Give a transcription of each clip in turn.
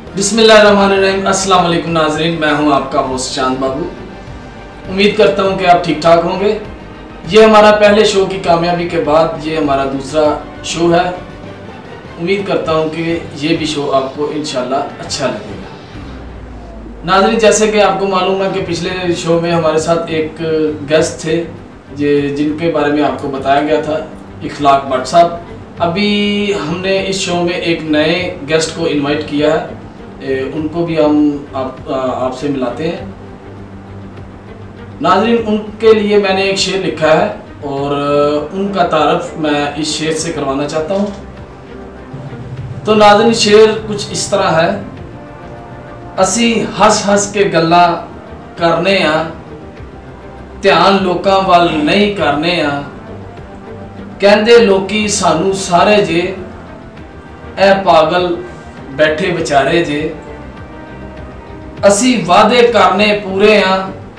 बिस्मिल्लाहिर्रहमानिर्रहीम। अस्सलाम वालेकुम नाज़रीन, मैं हूं आपका होस्ट चांद बाबू। उम्मीद करता हूं कि आप ठीक ठाक होंगे। ये हमारा पहले शो की कामयाबी के बाद ये हमारा दूसरा शो है। उम्मीद करता हूं कि ये भी शो आपको इंशाल्लाह अच्छा लगेगा। नाज़रीन, जैसे कि आपको मालूम है कि पिछले शो में हमारे साथ एक गेस्ट थे जिनके बारे में आपको बताया गया था, इखलाक भट्ट साहब। अभी हमने इस शो में एक नए गेस्ट को इनवाइट किया है, उनको भी हम आपसे मिलाते हैं। नाज़रीन, उनके लिए मैंने एक शेर लिखा है और उनका तारफ़ मैं इस शेर से करवाना चाहता हूँ। तो नाज़रीन, शेर कुछ इस तरह है। असी हस हस के गल्ला करने आ, ध्यान लोकां वाल नहीं करने आ, कहंदे लोकी सानू सारे जे, ए पागल बैठे बेचारे जे, असी वादे करने पूरे आ,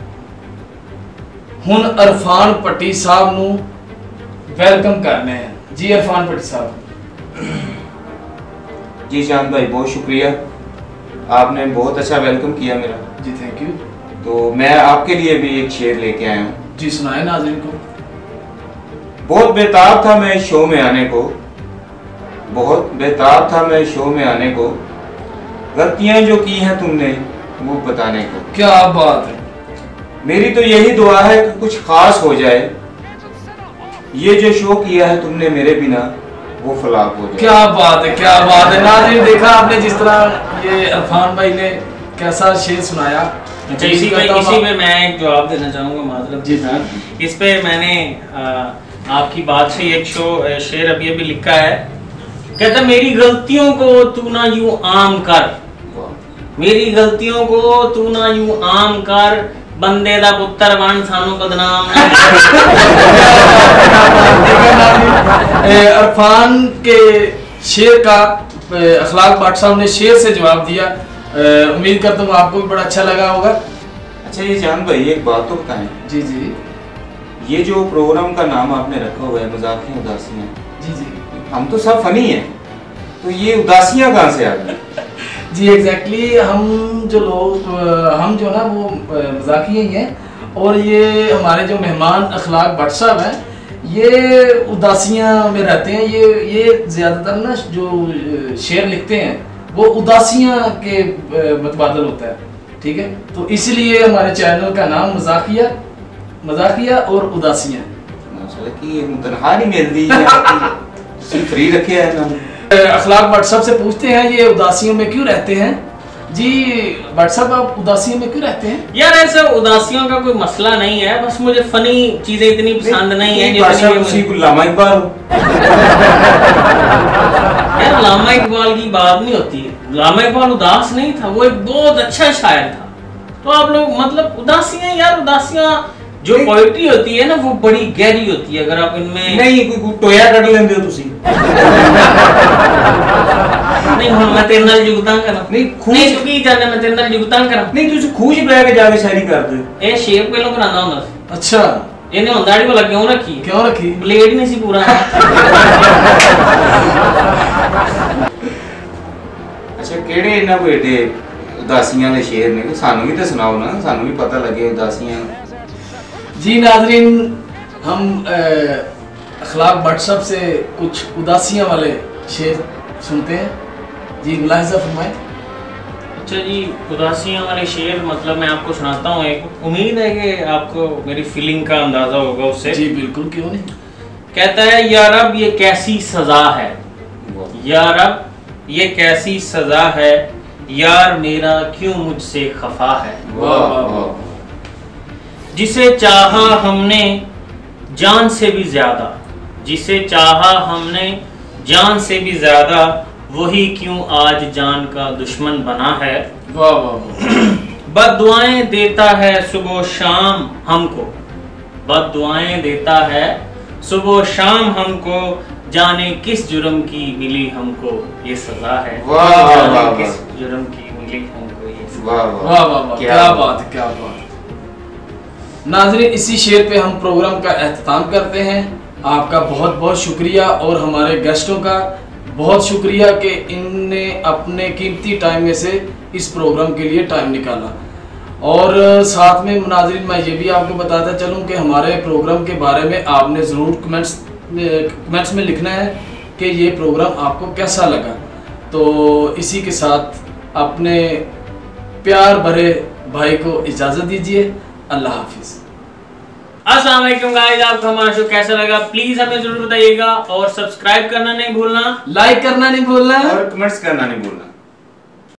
हुन इरफान पट्टी साहब नू वेलकम करने हैं। जी इरफान पट्टी साहब। जी चांद भाई, बहुत शुक्रिया, आपने बहुत अच्छा वेलकम किया मेरा। जी थैंक यू। तो मैं आपके लिए भी एक शेर लेके आया हूँ। जी सुनाए नाज़रीन को। बहुत बेताब था मैं शो में आने को, बहुत बेताब था मैं शो में आने को, गलतियां जो की हैं तुमने वो बताने को। क्या बात है। मेरी तो यही दुआ है कि कुछ खास हो जाए, ये जो शो किया है तुमने मेरे बिना वो फ्लॉप हो जाए। क्या बात है, क्या बात है। नाज़रीन, देखा आपने जिस तरह ये इरफान भाई ने कैसा शेर सुनाया। अच्छा, इसी पे मैं एक जवाब देना चाहूँगा मातलब जी सर। इस पे मैंने आपकी बात से एक शेर अभी लिखा है। कहता मेरी गलतियों को तू ना यूं आम कर, मेरी गलतियों को तू ना यूं आम कर, बंदे दा पुत्तर बन सानू बदनाम ना। इरफान के शेर का अखलाक भट्ट साहब ने शेर से जवाब दिया। उम्मीद करता हूँ आपको भी बड़ा अच्छा लगा होगा। अच्छा, ये जान भाई एक बात तो बताएं। जी जी। ये जो प्रोग्राम का नाम आपने रखा हुआ है मजाकिया उदासियां, जी जी, हम तो सब फनी हैं, तो ये उदासियां कहाँ से आ गई? जी एग्जैक्टली, हम जो ना वो मजाकिया ही हैं। और ये हमारे जो मेहमान अखलाक भट्ट साहब हैं, ये उदासियां में रहते हैं। ये ज़्यादातर ना जो शेर लिखते हैं वो उदासियां के मुतबादल होता है। ठीक है, तो इसलिए हमारे चैनल का नाम मजाकिया और उदासियां। माशाल्लाह की तनहारी मिल दी है, फ्री रखे है नाम। अखलाक भट्ट साहब से पूछते हैं ये उदासियों में क्यों रहते हैं। जी भट्ट साहब, आप उदासियों में क्यों रहते हैं? यार ऐसा उदासियों का कोई मसला नहीं है, बस मुझे फनी चीजें इतनी पसंद नहीं है। लामा इकबाल यार लामा इकबाल की बात नहीं होती। लामा इकबाल उदास नहीं था, वो एक बहुत अच्छा शायर था। तो आप लोग मतलब उदासियां, यार उदासियां जो पोएट्री होती है ना वो बड़ी गहरी होती है। अगर आप इनमें नहीं कोई टोया कट लेंदे हो तुसी। नहीं हुन मैं तेरे नाल जुगतां करा। नहीं तू की जाने मैं तेरे नाल जुगतां करा। नहीं तुसी खूज बह के जाके शायरी कर दे। ए शेप पहले करांदा हुंदा सी। अच्छा, ਇਹਨੇ ਹੁਣ ਦਾੜੀ ਵਾਲਾ ਕਿਉਂ ਰੱਖੀ ਬਲੇਡ ਨਹੀਂ ਸੀ ਪੂਰਾ। ਅੱਛਾ, ਕਿਹੜੇ ਇਹਨਾਂ ਕੋਈ ਏਡੇ ਉਦਾਸੀਆਂ ਦੇ ਸ਼ੇਰ ਨੇ? ਸਾਨੂੰ ਵੀ ਤਾਂ ਸੁਣਾਓ ਨਾ, ਸਾਨੂੰ ਵੀ ਪਤਾ ਲੱਗੇ ਉਦਾਸੀਆਂ। जी नाज़रीन, हम अखलाक भट्ट साहब से कुछ उदासियां वाले शेर सुनते हैं। जी मुलाहिज़ा फरमाएं। अच्छा जी, उदासियां वाले शेर मतलब मैं आपको सुनाता हूँ एक। उम्मीद है कि आपको मेरी फीलिंग का अंदाजा होगा उससे। जी बिल्कुल, क्यों नहीं। कहता है या रब ये कैसी सजा है, या रब ये कैसी सजा है, यार मेरा क्यों मुझसे खफा है। वाह वाह वाह। जिसे चाहा हमने जान से भी ज्यादा, जिसे चाहा हमने जान से भी ज्यादा, वही क्यों आज जान का दुश्मन बना है। वाह वाह। बद्दुआएं देता है सुबह शाम हमको, बद्दुआएं देता है सुबह शाम हमको, जाने किस जुर्म की मिली हमको ये सजा है। जाने किस जुर्म की मिली हमको ये सजा। वाह वाह वाह, क्या बात है, क्या बात। नाज़रीन, इसी शेर पे हम प्रोग्राम का एहतमाम करते हैं। आपका बहुत बहुत शुक्रिया और हमारे गेस्टों का बहुत शुक्रिया कि इनने अपने कीमती टाइम में से इस प्रोग्राम के लिए टाइम निकाला। और साथ में नाज़रीन मैं ये भी आपको बताता चलूँ कि हमारे प्रोग्राम के बारे में आपने ज़रूर कमेंट्स में लिखना है कि ये प्रोग्राम आपको कैसा लगा। तो इसी के साथ अपने प्यार भरे भाई को इजाज़त दीजिए। अल्लाह हाफिज़। अस्सलाम वालेकुम गाइस, आपको हमारा शो कैसा लगा प्लीज हमें जरूर बताइएगा और सब्सक्राइब करना नहीं भूलना, लाइक करना नहीं भूलना और कमेंट्स करना नहीं भूलना।